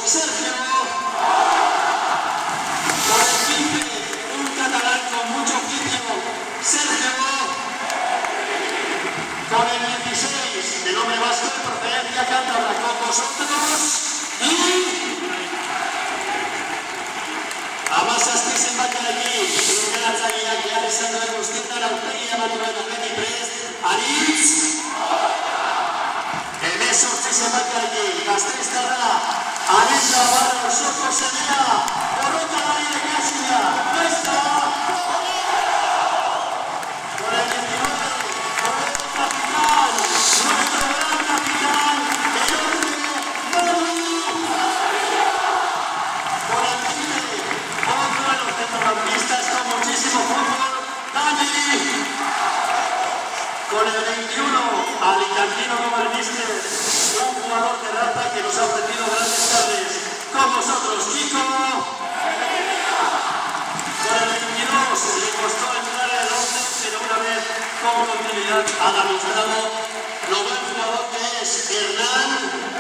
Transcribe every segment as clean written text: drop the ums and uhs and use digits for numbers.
Sergio. Por el 15, un catalán con mucho oficio, Sergio. Con el 16, de nombre vasco de procedencia cántabra, con vosotros. Y Amazazpi zenbakia aquí, iruderatzaileak behar izan duen guztietan aurpegia batuen aurreti prest, Aritz. Hemezortzi zenbakia aquí, Gasteiztarra, Aritz Navarro, osoko semea, borrokalari Lekazia, Nuestra. Con el 19, Roberto Capitán, nuestro gran capitán, enorme, Manu. Con el 20, otro de los centrocampistas con muchísimo fútbol, Dani. Con el 21, alicantino como el míster, un jugador de raza que nos ha ofrecido grandes tardes con vosotros, Kiko. Con el 22, le costó entrar en el 11, pero una vez con continuidad ha demostrado lo buen jugador que es Hernán.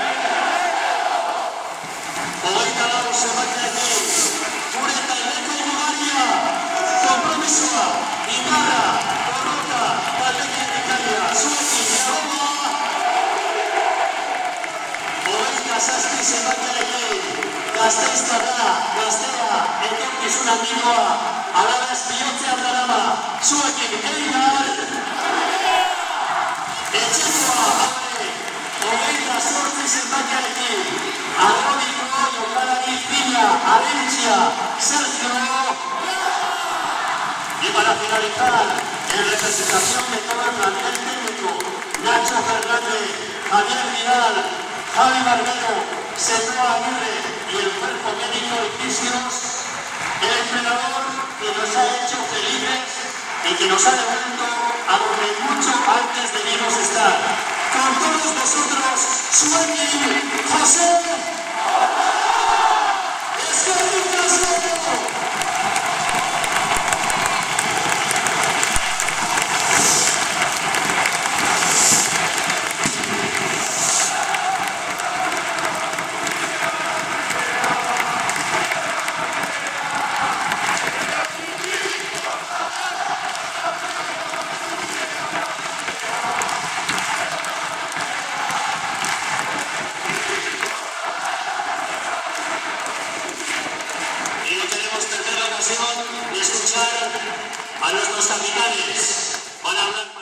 Hogeita lau zenbakia aquí, Pureta, Ineco y Bulgaria, Kompromisoa, Indarra, Borroka, Taldekin Italia, Zuekin, Yagoba. Hogeita zazpi zenbakia aquí, Gasteiztarra, Gaztea, etorkizun handigoa, Alabez bihotzean darama, Zuekin, Eibar. Etxekoa, abre, hogeita zortzi zenbakiarekin, Agroniko, Jokalari, Pina, Arentzia, Sergio. Y para finalizar, en representación de todo el plantel técnico, Nacho Fernández, Javier Vidal, Javi Barbero, Setoa Aguirre y el cuerpo médico y fisios, el entrenador que nos ha hecho felices y que nos ha devuelto a donde mucho antes debimos estar. Con todos vosotros, Zuekin, José. ¡Eskerrik asko! De escuchar a nuestros capitanes. Van a hablar.